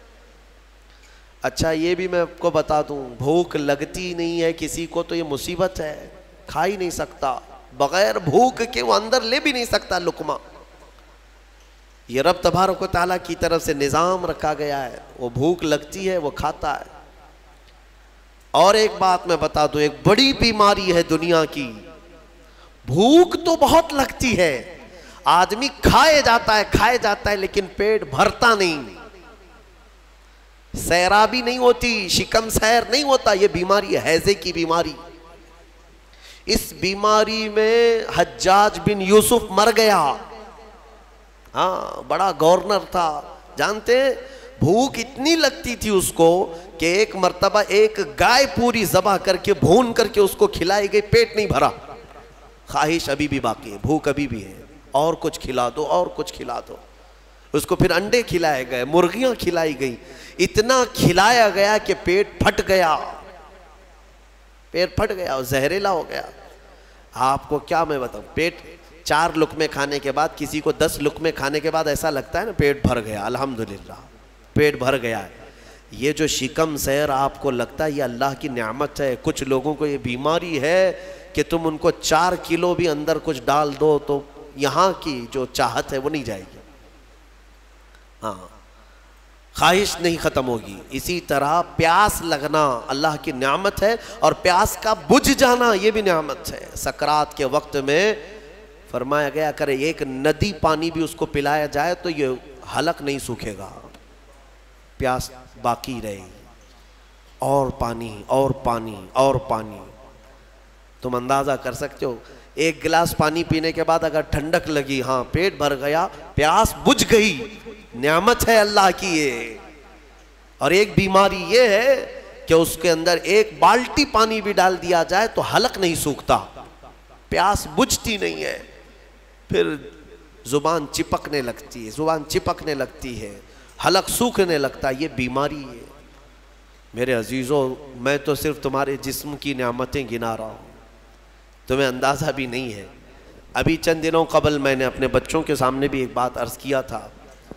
اچھا یہ بھی میں آپ کو بتا دوں، بھوک لگتی نہیں ہے کسی کو تو یہ مصیبت ہے، کھا ہی نہیں سکتا، بغیر بھوک کے وہ اندر لے بھی نہیں سکتا لقمہ۔ یہ رب تبارک و تعالیٰ کی طرف سے نظام رکھا گیا ہے، وہ بھوک لگتی ہے وہ کھاتا ہے۔ اور ایک بات میں بتا دوں، ایک بڑی بیماری ہے دنیا کی، بھوک تو بہت لگتی ہے، آدمی کھائے جاتا ہے لیکن پیٹ بھرتا نہیں، سیرابی نہیں ہوتی، شکم سیر نہیں ہوتا۔ یہ بیماری ہے ہیضے کی بیماری۔ اس بیماری میں حجاج بن یوسف مر گیا، ہاں بڑا گورنر تھا، جانتے ہیں بھوک اتنی لگتی تھی اس کو کہ ایک مرتبہ ایک گائے پوری ذبح کر کے بھون کر کے اس کو کھلائی گئی، پیٹ نہیں بھرا، خواہش ابھی بھی باقی ہے، بھوک ابھی بھی ہے، اور کچھ کھلا دو اور کچھ کھلا دو۔ اس کو پھر انڈے کھلائے گئے، مرغیاں کھلائی گئی، اتنا کھلایا گیا کہ پیٹ پھٹ گیا، پیٹ پھٹ گیا اور زہریلا ہو گیا۔ آپ کو کیا میں بتاؤں، پیٹ 4 لقمے کھانے کے بعد، کسی کو 10 لقمے کھانے کے بعد ایسا لگتا ہے نا پیٹ بھر گیا، الحمدللہ پیٹ بھر گیا ہے۔ یہ جو شکم سیر آپ کو لگتا ہے یہ اللہ کی نعمت ہے۔ کچھ لوگوں کو یہ بیماری ہے کہ تم ان کو 4 کلو بھی اندر کچھ ڈال دو تو یہاں کی جو چاہت ہے وہ نہیں جائے گی، ہاں خواہش نہیں ختم ہوگی۔ اسی طرح پیاس لگنا اللہ کی نعمت ہے، اور پیاس کا بجھ جانا یہ بھی نعمت ہے۔ سکرات کے وقت میں فرمایا گیا اگر ایک ندی پانی بھی اس کو پلایا جائے تو یہ حلق نہیں سوکھے گا، پیاس باقی رہے گی، اور پانی اور پانی اور پانی۔ تم اندازہ کر سکتے ہو ایک گلاس پانی پینے کے بعد اگر ٹھنڈک لگی، ہاں پیٹ بھر گیا، پیاس بجھ گئی، نعمت ہے اللہ کی یہ۔ اور ایک بیماری یہ ہے کہ اس کے اندر ایک بالٹی پانی بھی ڈال دیا جائے تو حلق نہیں سوکھتا، پیاس بجھتی نہیں ہے، پھر زبان چپکنے لگتی ہے، حلق سوکھنے لگتا ہے، یہ بیماری ہے۔ میرے عزیزوں، میں تو صرف تمہارے جسم کی نعمتیں گنا رہا ہوں، تمہیں اندازہ بھی نہیں ہے۔ ابھی چند دنوں قبل میں نے اپنے بچوں کے سامنے بھی ایک بات عرض کیا تھا۔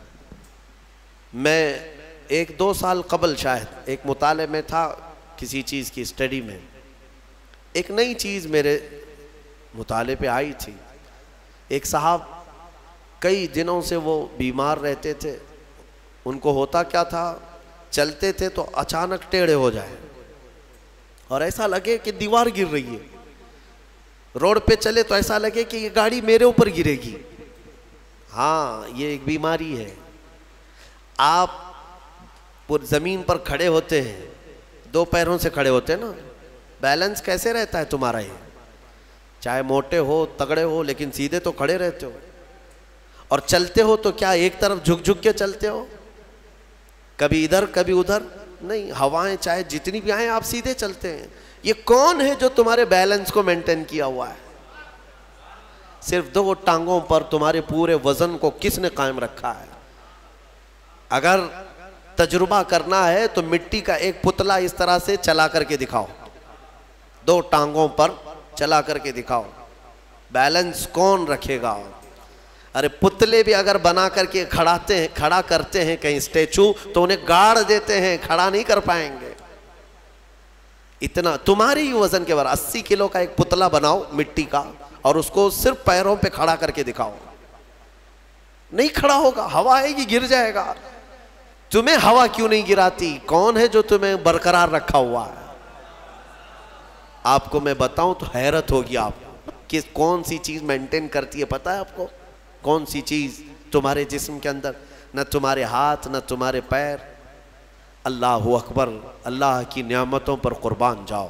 میں 1-2 سال قبل شاید ایک مطالعے میں تھا، کسی چیز کی اسٹڈی میں، ایک نئی چیز میرے مطالعے پہ آئی تھی۔ ایک صاحب کئی دنوں سے وہ بیمار رہتے تھے، ان کو ہوتا کیا تھا، چلتے تھے تو اچانک ٹیڑھے ہو جائے اور ایسا لگے کہ دیوار گر رہی ہے، روڈ پہ چلے تو ایسا لگے کہ یہ گاڑی میرے اوپر گرے گی۔ ہاں یہ ایک بیماری ہے۔ آپ زمین پر کھڑے ہوتے ہیں، 2 پیروں سے کھڑے ہوتے ہیں نا، بیلنس کیسے رہتا ہے تمہارا؟ یہ چاہے موٹے ہو تگڑے ہو لیکن سیدھے تو کھڑے رہتے ہو، اور چلتے ہو تو کیا ایک طرف جھک جھک کے چلتے ہو، کبھی ادھر کبھی ادھر نہیں، ہوائیں چاہے جتنی بھی آئیں آپ سیدھے چلتے ہیں۔ یہ کون ہے جو تمہارے بیلنس کو مینٹین کیا ہوا ہے؟ صرف 2 ٹانگوں پر تمہارے پورے وزن کو کس نے قائم رکھا ہے؟ اگر تجربہ کرنا ہے تو مٹی کا ایک پتلا اس طرح سے چلا کر کے دکھاؤ، 2 ٹانگوں پر چلا کر کے دکھاؤ، بیلنس کون رکھے گا؟ ارے پتلے بھی اگر بنا کر کے کھڑا کرتے ہیں کہیں اسٹیچو تو انہیں گاڑ دیتے ہیں، کھڑا نہیں کر پائیں گے۔ اتنا تمہاری ہی وزن کے برابر 80 کلو کا ایک پتلا بناؤ مٹی کا اور اس کو صرف پیروں پہ کھڑا کر کے دکھاؤ، نہیں کھڑا ہوگا، ہوا آئے گی گر جائے گا۔ تمہیں ہوا کیوں نہیں گراتی؟ کون ہے جو تمہیں برقرار رکھا ہوا ہے؟ آپ کو میں بتاؤں تو حیرت ہوگی آپ کہ کون سی چیز مینٹین کرتی ہے، پتہ ہے آپ کو کون سی چیز تمہارے جسم کے اندر؟ نہ تمہارے ہاتھ نہ تمہارے پیر۔ اللہ اکبر، اللہ کی نعمتوں پر قربان جاؤ۔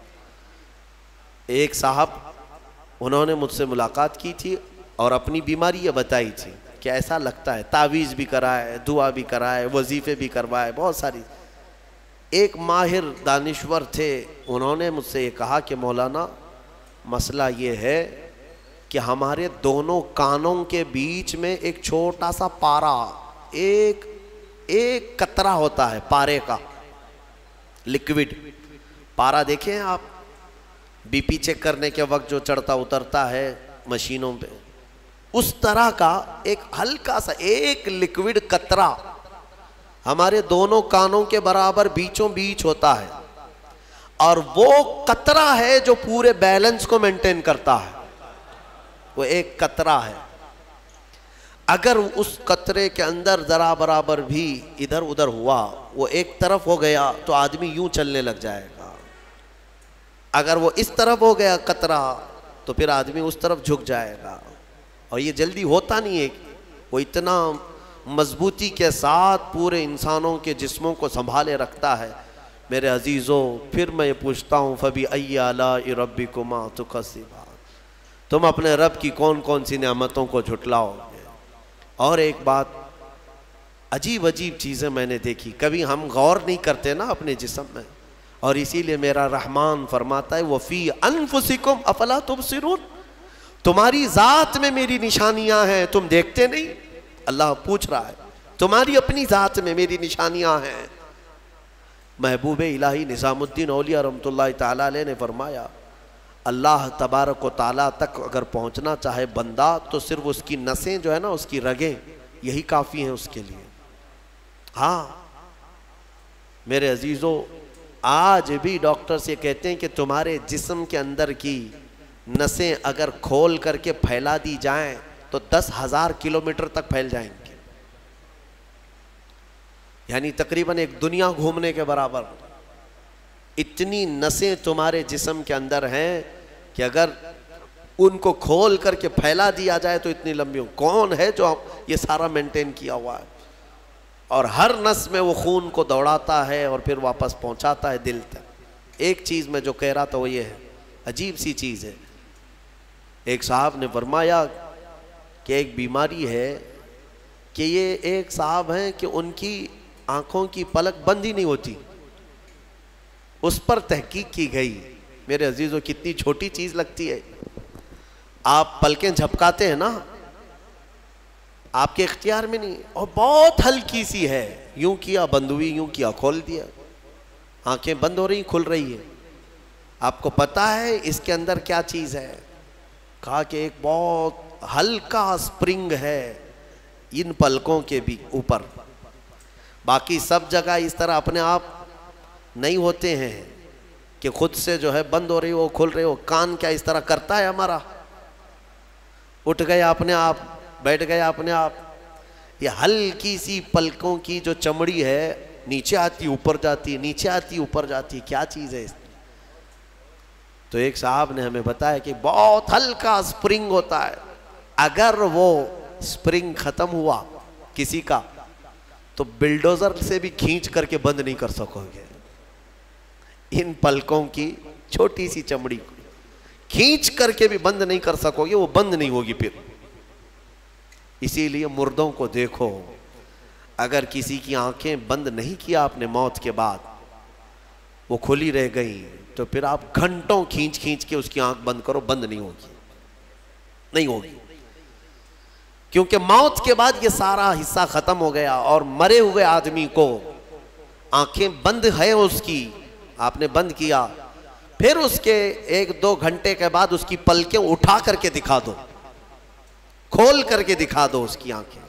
ایک صاحب انہوں نے مجھ سے ملاقات کی تھی اور اپنی بیماری یہ بتائی تھی کہ ایسا لگتا ہے، تعویذ بھی کرائے، دعا بھی کرائے، وظیفے بھی کروائے، بہت ساری۔ ایک ماہر دانشور تھے، انہوں نے مجھ سے یہ کہا کہ مولانا مسئلہ یہ ہے کہ ہمارے دونوں کانوں کے بیچ میں ایک چھوٹا سا پارا، ایک قطرہ ہوتا ہے پارے کا، لکوڈ پارا دیکھیں آپ، بی پی چیک کرنے کے وقت جو چڑھتا اترتا ہے مشینوں پہ، اس طرح کا ایک ہلکا سا ایک لکوڈ قطرہ ہمارے دونوں کانوں کے برابر بیچوں بیچ ہوتا ہے، اور وہ قطرہ ہے جو پورے بیلنس کو مینٹین کرتا ہے۔ وہ ایک قطرہ ہے، اگر اس قطرے کے اندر ذرا برابر بھی ادھر ادھر ہوا، وہ ایک طرف ہو گیا تو آدمی یوں چلنے لگ جائے گا، اگر وہ اس طرف ہو گیا قطرہ تو پھر آدمی اس طرف جھک جائے گا، اور یہ جلدی ہوتا نہیں ہے۔ وہ اتنا مضبوطی کے ساتھ پورے انسانوں کے جسموں کو سنبھالے رکھتا ہے۔ میرے عزیزوں، پھر میں یہ پوچھتا ہوں فَبِأَيِّ آلَاءِ رَبِّكُمَا تُكَذِّبَانِ، تم اپنے رب کی کون کون سی نعمتوں کو جھٹلاؤ گے؟ اور ایک بات، عجیب چیزیں میں نے دیکھی، کبھی ہم غور نہیں کرتے نا اپنے جسم میں، اور اسی لیے میرا رحمان فرماتا ہے وَفِي أَنفُسِكُمْ أَفَلَا تُبْصِرُونَ، تمہاری ذات میں میری نشانیاں ہیں، تم دیکھتے نہیں؟ اللہ پوچھ رہا ہے، تمہاری اپنی ذات میں میری نشانیاں ہیں۔ محبوب الہی نظام الدین اولیاء رحمۃ اللہ تعالیٰ علیہ نے فرمایا، اللہ تبارک و تعالیٰ تک اگر پہنچنا چاہے بندہ تو صرف اس کی نسیں جو ہے نا، اس کی رگیں، یہی کافی ہیں اس کے لیے۔ ہاں میرے عزیزوں، آج بھی ڈاکٹرز یہ کہتے ہیں کہ تمہارے جسم کے اندر کی نسیں اگر کھول کر کے پھیلا دی جائیں تو 10,000 کلومیٹر تک پھیل جائیں گے، یعنی تقریباً ایک دنیا گھومنے کے برابر۔ اتنی نسیں تمہارے جسم کے اندر ہیں کہ اگر ان کو کھول کر کے پھیلا دیا جائے تو اتنی لمبی کون ہے جو یہ سارا مینٹین کیا ہوا ہے؟ اور ہر نس میں وہ خون کو دوڑاتا ہے اور پھر واپس پہنچاتا ہے دل تک۔ ایک چیز میں جو کہہ رہا تھا وہ یہ ہے، عجیب سی چیز ہے، ایک صاحب نے فرمایا کہ ایک بیماری ہے کہ یہ ایک صاحب ہیں کہ ان کی آنکھوں کی پلک بند ہی نہیں ہوتی، اس پر تحقیق کی گئی۔ میرے عزیزو کتنی چھوٹی چیز لگتی ہے، آپ پلکیں جھپکاتے ہیں نا، آپ کے اختیار میں نہیں، اور بہت ہلکی سی ہے، یوں کیا بند ہوئی، یوں کیا کھول دیا، آنکھیں بند ہو رہی کھل رہی ہے۔ آپ کو پتا ہے اس کے اندر کیا چیز ہے؟ کہا کہ ایک بہت ہلکا سپرنگ ہے ان پلکوں کے بھی اوپر، باقی سب جگہ اس طرح اپنے آپ نہیں ہوتے ہیں کہ خود سے جو ہے بند ہو رہی ہو کھل رہی ہو۔ کان کیا اس طرح کرتا ہے ہمارا؟ اٹھ گیا اپنے آپ، بیٹھ گیا اپنے آپ۔ یہ ہلکی سی پلکوں کی جو چمڑی ہے نیچے آتی اوپر جاتی، نیچے آتی اوپر جاتی، کیا چیز ہے اس؟ تو ایک صاحب نے ہمیں بتایا کہ بہت ہلکا سپرنگ ہوتا ہے، اگر وہ سپرنگ ختم ہوا کسی کا تو بلڈوزر سے بھی کھینچ کر کے بند نہیں کر سکو گے۔ ان پلکوں کی چھوٹی سی چمڑی کو کھینچ کر کے بھی بند نہیں کر سکو گے، وہ بند نہیں ہوگی پھر۔ اسی لیے مردوں کو دیکھو، اگر کسی کی آنکھیں بند نہیں کیا آپ نے موت کے بعد، وہ کھلی رہ گئی، تو پھر آپ گھنٹوں کھینچ کھینچ کے اس کی آنکھ بند کرو، بند نہیں ہوگی، نہیں ہوگی، کیونکہ موت کے بعد یہ سارا حصہ ختم ہو گیا۔ اور مرے ہوئے آدمی کو آنکھیں بند ہے اس کی، آپ نے بند کیا، پھر اس کے 1-2 گھنٹے کے بعد اس کی پلکیں اٹھا کر کے دکھا دو، کھول کر کے دکھا دو اس کی آنکھیں،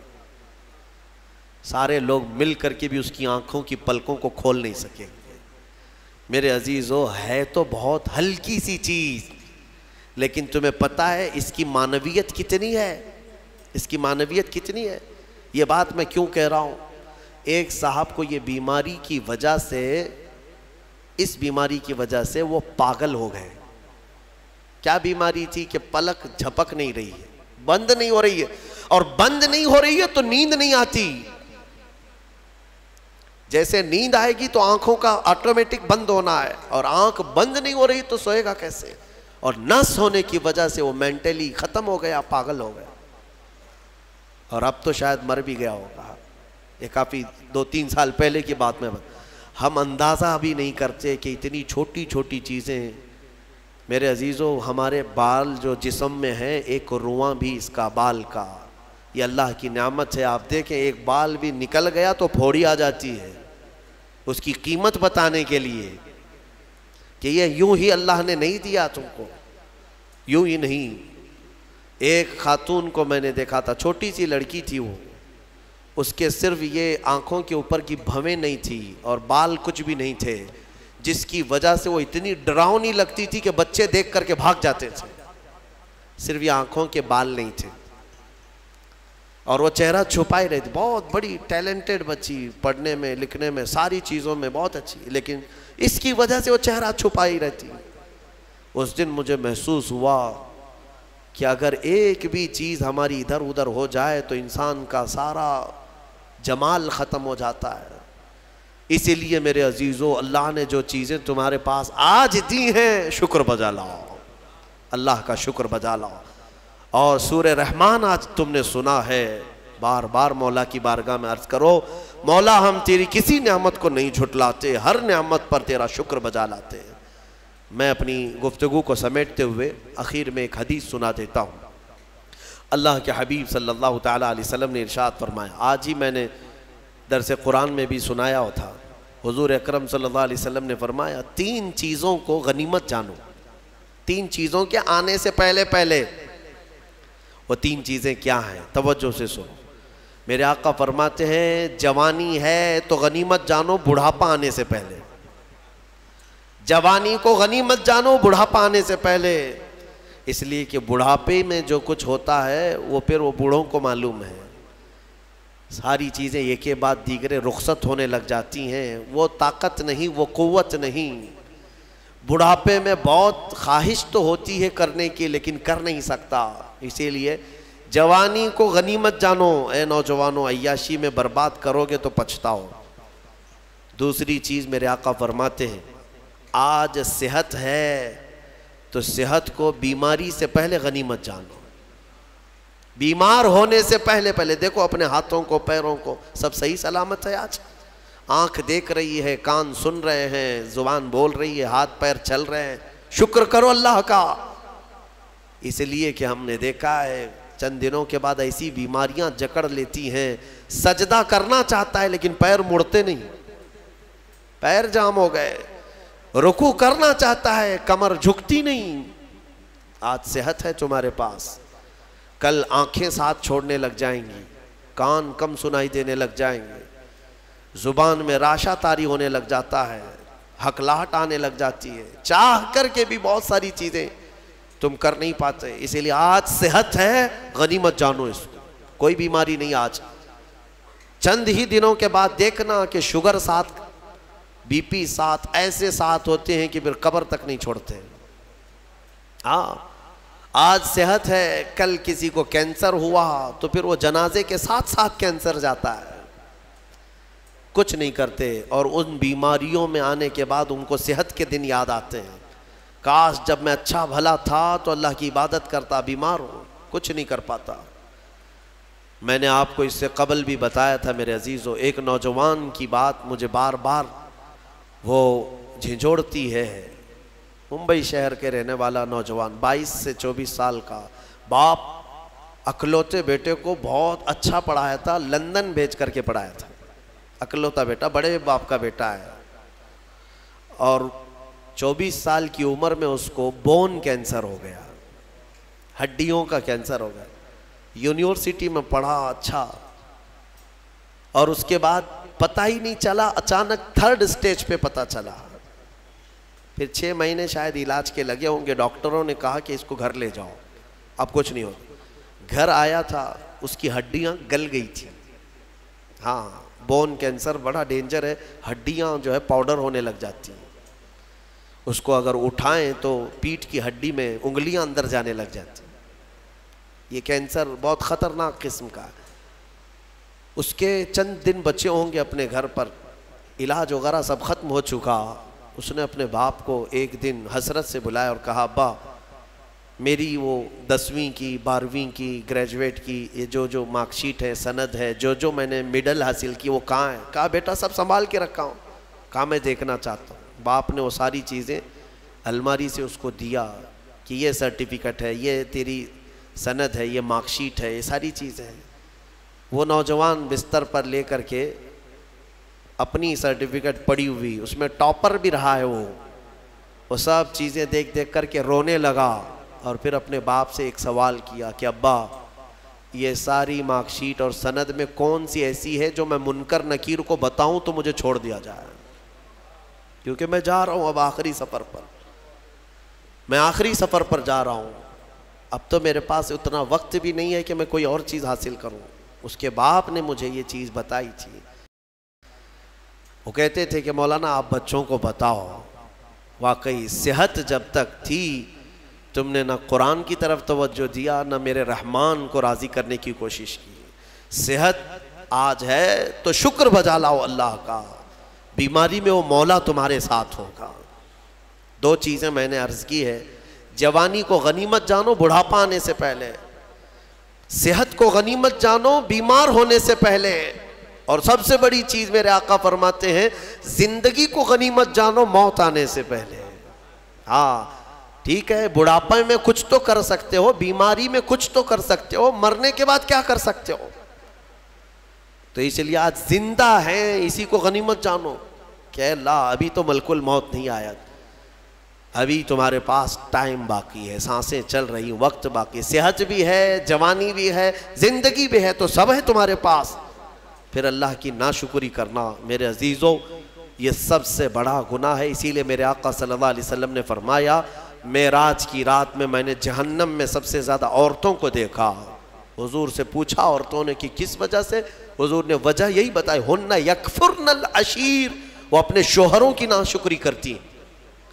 سارے لوگ مل کر کے بھی اس کی آنکھوں کی پلکوں کو کھول نہیں سکیں گے۔ میرے عزیزو ہے تو بہت ہلکی سی چیز، لیکن تمہیں پتہ ہے اس کی معنویت کتنی ہے، اس کی معنویت کتنی ہے۔ یہ بات میں کیوں کہہ رہا ہوں؟ ایک صاحب کو یہ بیماری کی وجہ سے، اس بیماری کی وجہ سے وہ پاگل ہو گئے۔ کیا بیماری تھی؟ کہ پلک جھپک نہیں رہی ہے، بند نہیں ہو رہی ہے، اور بند نہیں ہو رہی ہے تو نیند نہیں آتی۔ جیسے نیند آئے گی تو آنکھوں کا آٹومیٹک بند ہونا ہے، اور آنکھ بند نہیں ہو رہی تو سوئے گا کیسے؟ اور نس ہونے کی وجہ سے وہ مینٹلی ختم ہو گیا، پاگل ہو گیا، اور اب تو شاید مر بھی گیا ہوگا۔ یہ کافی 2-3 سال پہلے کی بات میں ہم اندازہ بھی نہیں کرتے کہ اتنی چھوٹی چھوٹی چیزیں۔ میرے عزیزو ہمارے بال جو جسم میں ہیں، ایک رواں بھی اس کا بال کا، یہ اللہ کی نعمت ہے۔ آپ دیکھیں ایک بال بھی نکل گیا تو پھوڑی آ جاتی ہے، اس کی قیمت بتانے کے لیے کہ یہ یوں ہی اللہ نے نہیں دیا تم کو، یوں ہی نہیں۔ ایک خاتون کو میں نے دیکھا تھا، چھوٹی سی لڑکی تھی، وہ اس کے صرف یہ آنکھوں کے اوپر کی بھویں نہیں تھی اور بال کچھ بھی نہیں تھے، جس کی وجہ سے وہ اتنی ڈراؤنی لگتی تھی کہ بچے دیکھ کر کے بھاگ جاتے تھے، صرف یہ آنکھوں کے بال نہیں تھے، اور وہ چہرہ چھپائے رہتی۔ بہت بڑی ٹیلنٹڈ بچی، پڑھنے میں لکھنے میں ساری چیزوں میں بہت اچھی، لیکن اس کی وجہ سے وہ چہرہ چھپائی رہتی۔ اس دن مجھے محسوس ہوا کہ اگر ایک بھی چیز ہماری ادھر ادھر ہو جائے تو انسان کا سارا جمال ختم ہو جاتا ہے۔ اسی لیے میرے عزیزو اللہ نے جو چیزیں تمہارے پاس آج دی ہیں، شکر بجا لاؤ، اللہ کا شکر بجا لاؤ۔ اور سورہ رحمان آج تم نے سنا ہے، بار بار مولا کی بارگاہ میں عرض کرو، مولا ہم تیری کسی نعمت کو نہیں جھٹلاتے، ہر نعمت پر تیرا شکر بجا لاتے ہیں۔ میں اپنی گفتگو کو سمیٹتے ہوئے آخر میں ایک حدیث سنا دیتا ہوں۔ اللہ کے حبیب صلی اللہ تعالیٰ علیہ وسلم نے ارشاد فرمایا، آج ہی میں نے درس قرآن میں بھی سنایا تھا، حضور اکرم صلی اللہ علیہ وسلم نے فرمایا 3 چیزوں کو غنیمت جانو، 3 چیزوں کے آنے سے پہلے پہلے۔ وہ 3 چیزیں کیا ہیں؟ توجہ سے سنو۔ میرے آقا فرماتے ہیں جوانی ہے تو غنیمت جانو بڑھاپا آنے سے پہلے، جوانی کو غنیمت جانو بڑھاپا آنے سے پہلے، اس لیے کہ بڑھاپے میں جو کچھ ہوتا ہے وہ پھر وہ بوڑھوں کو معلوم ہے، ساری چیزیں ایک کے بعد دیگرے رخصت ہونے لگ جاتی ہیں، وہ طاقت نہیں، وہ قوت نہیں۔ بڑھاپے میں بہت خواہش تو ہوتی ہے کرنے کی لیکن کر نہیں سکتا. اسی لیے جوانی کو غنیمت جانو. اے نوجوانوں، عیاشی میں برباد کرو گے تو پچھتاؤ. دوسری چیز میرے آقا فرماتے ہیں آج صحت ہے تو صحت کو بیماری سے پہلے غنیمت جانو. بیمار ہونے سے پہلے دیکھو اپنے ہاتھوں کو، پیروں کو، سب صحیح سلامت ہے. آج آنکھ دیکھ رہی ہے، کان سن رہے ہیں، زبان بول رہی ہے، ہاتھ پیر چل رہے ہیں. شکر کرو اللہ کا. اس لیے کہ ہم نے دیکھا ہے چند دنوں کے بعد ایسی بیماریاں جکڑ لیتی ہیں، سجدہ کرنا چاہتا ہے لیکن پیر مڑتے نہیں، پیر جام ہو گئے. رکوع کرنا چاہتا ہے، کمر جھکتی نہیں. آج صحت ہے تمہارے پاس، کل آنکھیں ساتھ چھوڑنے لگ جائیں گی، کان کم سنائی دینے لگ جائیں گے، زبان میں راشا طاری ہونے لگ جاتا ہے، ہکلاہٹ آنے لگ جاتی ہے. چاہ کر کے بھی بہت ساری چیزیں تم کر نہیں پاتے. اسی لیے آج صحت ہے، غنیمت جانو اس کو. کوئی بیماری نہیں. آج چند ہی دنوں کے بعد دیکھنا کہ شوگر ساتھ، بی پی ساتھ، ایسے ساتھ ہوتے ہیں کہ پھر قبر تک نہیں چھوڑتے. ہاں آج صحت ہے، کل کسی کو کینسر ہوا تو پھر وہ جنازے کے ساتھ ساتھ کینسر جاتا ہے. کچھ نہیں کرتے اور ان بیماریوں میں آنے کے بعد ان کو صحت کے دن یاد آتے ہیں. کاش جب میں اچھا بھلا تھا تو اللہ کی عبادت کرتا، بیمار ہوں کچھ نہیں کر پاتا. میں نے آپ کو اس سے قبل بھی بتایا تھا میرے عزیزو، ایک نوجوان کی بات مجھے بار بار وہ جھنجھوڑتی ہے. ممبئی شہر کے رہنے والا نوجوان، 22 سے 24 سال کا، باپ اکلوتے بیٹے کو بہت اچھا پڑھایا تھا، لندن بھیج کر کے پڑھایا تھا. اکلوتا بیٹا، بڑے باپ کا بیٹا ہے، اور 24 سال کی عمر میں اس کو بون کینسر ہو گیا، ہڈیوں کا کینسر ہو گیا. یونیورسٹی میں پڑھا اچھا، اور اس کے بعد پتہ ہی نہیں چلا، اچانک 3rd سٹیج پہ پتہ چلا. پھر 6 مہینے شاید علاج کے لگے ہوں گے. ڈاکٹروں نے کہا کہ اس کو گھر لے جاؤ، اب کچھ نہیں ہوتا. گھر آیا تھا، اس کی ہڈیاں گل گئی تھیں. ہاں بون کینسر بڑا ڈینجر ہے، ہڈیاں جو ہے پاؤڈر ہونے لگ جاتی ہیں. اس کو اگر اٹھائیں تو پیٹھ کی ہڈی میں انگلیاں اندر جانے لگ جاتی ہیں. یہ کینسر بہت خطرناک قسم کا ہے. اس کے چند دن بچے ہوں گے اپنے گھر پر، علاج وغیرہ سب ختم ہو چکا. اس نے اپنے باپ کو ایک دن حسرت سے بلایا اور کہا ابا میری وہ 10ویں کی 12ویں کی گریجویٹ کی یہ جو مارک شیٹ ہے، سند ہے، جو میں نے مڈل حاصل کی وہ کہاں ہے؟ کہا بیٹا سب سنبھال کے رکھا ہوں. کہا میں دیکھنا چاہتا ہوں. باپ نے وہ ساری چیزیں الماری سے اس کو دیا کہ یہ سرٹیفکیٹ ہے، یہ تیری سند ہے، یہ مارک شیٹ ہے، یہ ساری چیزیں ہیں. وہ نوجوان بستر پر لے کر کے اپنی سرٹیفکیٹ پڑی ہوئی، اس میں ٹاپر بھی رہا ہے، وہ سب چیزیں دیکھ دیکھ کر کے رونے لگا. اور پھر اپنے باپ سے ایک سوال کیا کہ ابا یہ ساری مارک شیٹ اور سند میں کون سی ایسی ہے جو میں منکر نکیر کو بتاؤں تو مجھے چھوڑ دیا جائے؟ کیونکہ میں جا رہا ہوں اب آخری سفر پر، میں آخری سفر پر جا رہا ہوں. اب تو میرے پاس اتنا وقت بھی نہیں ہے کہ میں کوئی اور چیز حاصل کروں. اس کے باپ نے مجھے یہ چیز بتائی تھی. وہ کہتے تھے کہ مولانا آپ بچوں کو بتاؤ، واقعی صحت جب تک تھی تم نے نہ قرآن کی طرف توجہ دیا، نہ میرے رحمان کو راضی کرنے کی کوشش کی. صحت آج ہے تو شکر بجا لاؤ اللہ کا، بیماری میں وہ مولا تمہارے ساتھ ہوگا. 2 چیزیں میں نے عرض کی ہے. جوانی کو غنیمت جانو بڑھاپا آنے سے پہلے، صحت کو غنیمت جانو بیمار ہونے سے پہلے، اور سب سے بڑی چیز میرے آقا فرماتے ہیں زندگی کو غنیمت جانو موت آنے سے پہلے. ہاں ٹھیک ہے، بڑھاپے میں کچھ تو کر سکتے ہو، بیماری میں کچھ تو کر سکتے ہو، مرنے کے بعد کیا کر سکتے ہو؟ تو اس لیے آج زندہ ہیں اسی کو غنیمت جانو کہ اللہ ابھی تو ملک الموت نہیں آیا، ابھی تمہارے پاس ٹائم باقی ہے، سانسیں چل رہی، وقت باقی، صحت بھی ہے، جوانی بھی ہے، زندگی بھی ہے، تو سب ہے تمہارے پاس. پھر اللہ کی ناشکری کرنا میرے عزیزوں یہ سب سے بڑا گناہ ہے. اسی لیے میرے آقا صلی اللہ علیہ وسلم نے فرمایا معراج کی رات میں نے جہنم میں سب سے زیادہ عورتوں کو دیکھا. حضور سے پوچھا عورتوں نے کہ کس وجہ سے؟ حضور نے وجہ یہی بتائی، ہن یکفرن العشیر، وہ اپنے شوہروں کی ناشکری کرتی ہیں.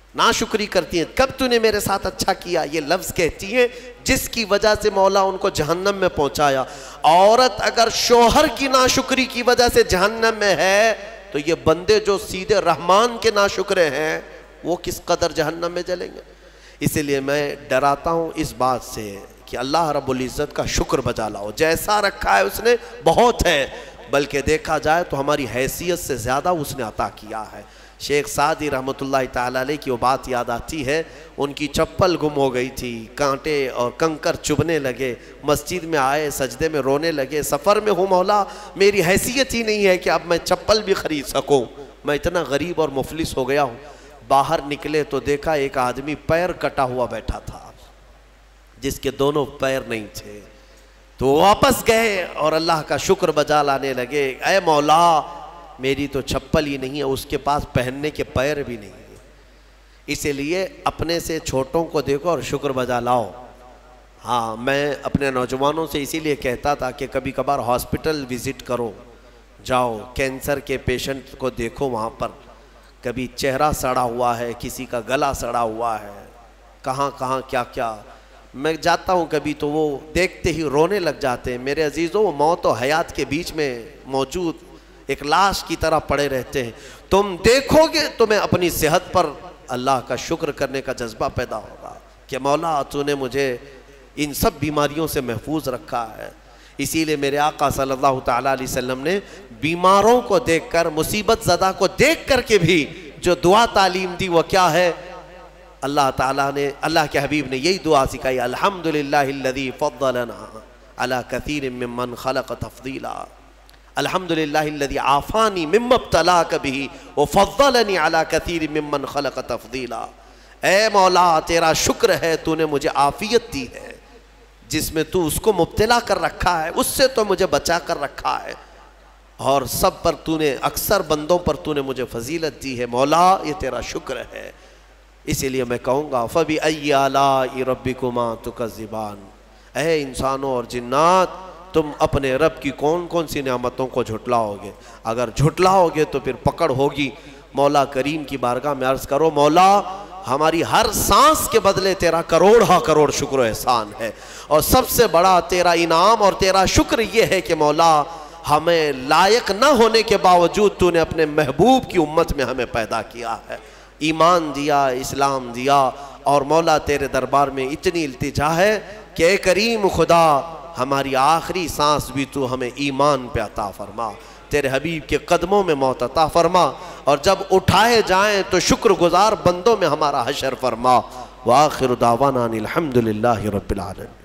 ناشکری کرتی ہیں. کب تو نے میرے ساتھ اچھا کیا, یہ لفظ کہتی ہیں جس کی وجہ سے مولا ان کو جہنم میں پہنچایا. عورت اگر شوہر کی ناشکری کی وجہ سے جہنم میں ہے تو یہ بندے جو سیدھے رحمان کے ناشکرے ہیں وہ کس قدر جہنم میں جلیں گے. اسی لیے میں ڈراتا ہوں اس بات سے کہ اللہ رب العزت کا شکر بجا لاؤ. جیسا رکھا ہے اس نے بہت ہے, بلکہ دیکھا جائے تو ہماری حیثیت سے زیادہ اس نے عطا کیا ہے. شیخ سعدی رحمۃ اللہ تعالیٰ علیہ کی وہ بات یاد آتی ہے, ان کی چپل گم ہو گئی تھی, کانٹے اور کنکر چبھنے لگے, مسجد میں آئے سجدے میں رونے لگے, سفر میں ہوں مولا میری حیثیت ہی نہیں ہے کہ اب میں چپل بھی خرید سکوں, میں اتنا غریب اور مفلس ہو گیا ہوں. باہر نکلے تو دیکھا ایک آدمی پیر کٹا ہوا بیٹھا تھا جس کے دونوں پیر نہیں تھے. تو واپس گئے اور اللہ کا شکر بجا لانے لگے, اے مولا میری تو چپل ہی نہیں ہے, اس کے پاس پہننے کے پیر بھی نہیں ہے. اسی لیے اپنے سے چھوٹوں کو دیکھو اور شکر بجا لاؤ. ہاں میں اپنے نوجوانوں سے اسی لیے کہتا تھا کہ کبھی کبھار ہاسپٹل وزٹ کرو, جاؤ کینسر کے پیشنٹ کو دیکھو, وہاں پر کبھی چہرہ سڑا ہوا ہے, کسی کا گلا سڑا ہوا ہے, کہاں کہاں کیا کیا. میں جاتا ہوں کبھی تو وہ دیکھتے ہی رونے لگ جاتے ہیں. میرے عزیزوں وہ موت و حیات کے بیچ میں موجود ایک لاش کی طرح پڑے رہتے ہیں. تم دیکھو گے تمہیں اپنی صحت پر اللہ کا شکر کرنے کا جذبہ پیدا ہوگا کہ مولا تو نے مجھے ان سب بیماریوں سے محفوظ رکھا ہے. اسی لیے میرے آقا صلی اللہ تعالیٰ علیہ وسلم نے بیماروں کو دیکھ کر, مصیبت زدہ کو دیکھ کر کے بھی جو دعا تعلیم دی وہ کیا ہے؟ اللہ تعالیٰ نے, اللہ کے حبیب نے یہی دعا سکھائی, الحمدللہ الذی فضلنا علی کثیر ممن خلق تفضیلا, الحمدللہ الذی عافانی مما ابتلاک بہ وفضلنی علی کثیر ممن خلق تفضیلا. اے مولا تیرا شکر ہے تو نے مجھے عافیت دی ہے, جس میں تو اس کو مبتلا کر رکھا ہے اس سے تو مجھے بچا کر رکھا ہے, اور سب پر تو نے اکثر بندوں پر تو نے مجھے فضیلت دی ہے. مولا یہ تیرا شکر ہے. اسی لیے میں کہوں گا فَبِأَيِّ آلَاءِ رَبِّكُمَا تُكَذِّبَانِ, اے انسانوں اور جنات تم اپنے رب کی کون کون سی نعمتوں کو جھٹلاؤ گے؟ اگر جھٹلاؤ گے تو پھر پکڑ ہوگی. مولا کریم کی بارگاہ میں عرض کرو, مولا ہماری ہر سانس کے بدلے تیرا کروڑ شکر و احسان ہے, اور سب سے بڑا تیرا انعام اور تیرا شکر یہ ہے کہ مولا ہمیں لائق نہ ہونے کے باوجود تو نے اپنے محبوب کی امت میں ہمیں پیدا کیا ہے, ایمان دیا, اسلام دیا. اور مولا تیرے دربار میں اتنی التجا ہے کہ اے کریم خدا ہماری آخری سانس بھی تو ہمیں ایمان پہ عطا فرما, تیرے حبیب کے قدموں میں موت عطا فرما, اور جب اٹھائے جائیں تو شکر گزار بندوں میں ہمارا حشر فرما. وآخر دعوانا الحمدللہ رب العالمین.